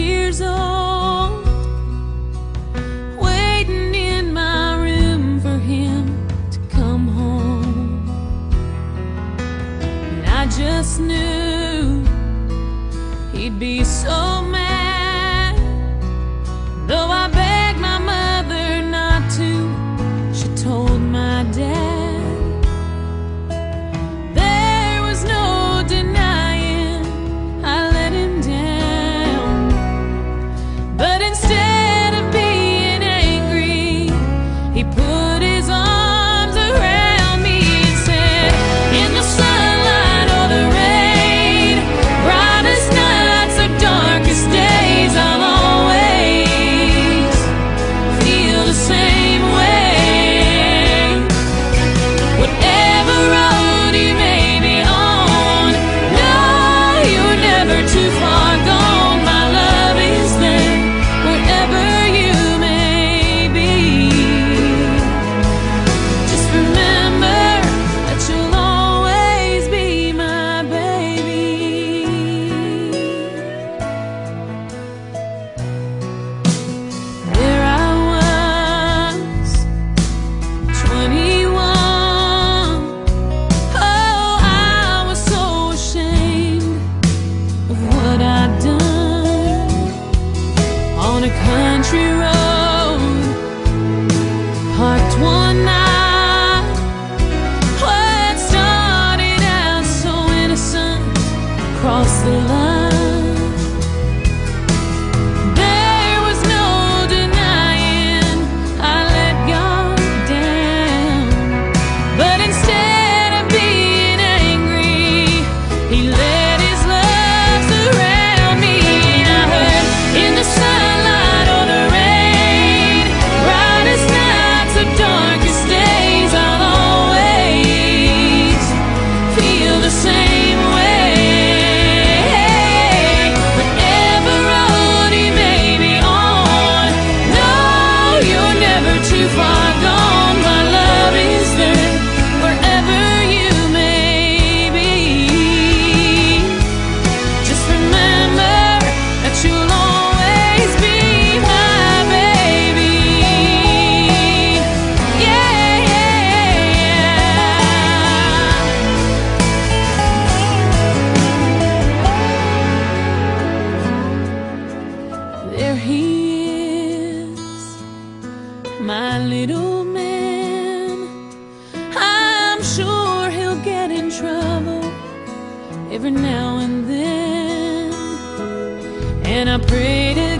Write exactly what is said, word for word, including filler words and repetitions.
years old, waiting in my room for him to come home. And I just knew he'd be so mad. Though I begged my mother not to, she told my dad. There was no denying I let him down. But instead of being angry, he put his arms around me and said, in the sunlight or the rain, brightest nights or darkest days, I'll always feel the same way. Whatever road you may be on, no, you're never too far gone. My love is there wherever you may be. Just remember that you'll always be my baby. There I was, twenty-one. Oh, I was so ashamed of what I'd done on a country road, parked one night. Oh, it started out so innocent, crossed the line. There was no denying I let God down. But instead of being angry, he let his love surround me. And I heard, in the sunlight or the rain, brightest nights or darkest days, I'll always feel the same way. Whatever road you may be on, no, you're never too far gone. My love is there wherever you may be. Just remember that you'll always be my baby. Yeah, yeah. There he is, my little man. I'm sure he'll get in trouble every now and then, and I pray to